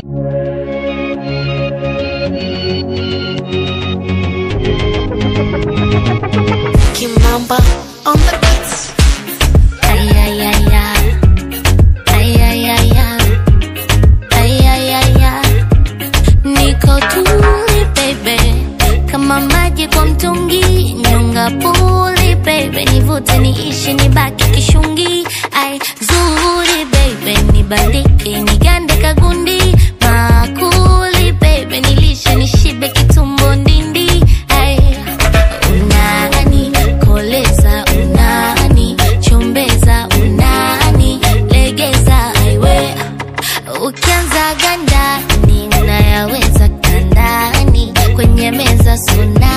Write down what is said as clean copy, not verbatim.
Kimamba on the beats. Ay ay ay ay. Ay ay ay ay. Ay ay ay ay. Niko tuli baby, kama maji kwa mtungi, nyonga puli baby, nivute niishi nibaki kishungi. Ay zuri baby, nibandike nigande kagundi, makuli baby, nilishe nishibe kitumbo ndindi. Ay unani koleza, unani chombeza, unani legeza. Aywe ukianza ganda, ninayaweza kandani kwenye meza suna.